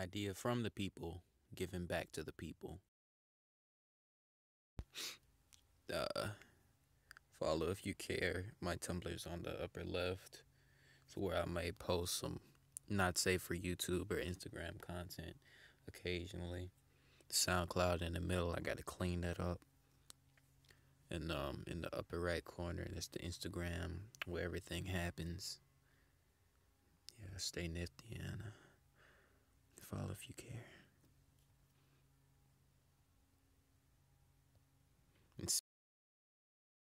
idea from the people, giving back to the people. Uh, Follow if you care. My Tumblr's on the upper left. It's where I may post some not safe for YouTube or Instagram content occasionally. SoundCloud in the middle, I gotta clean that up. And in the upper right corner, that's the Instagram where everything happens. Yeah, stay nifty and follow if you care.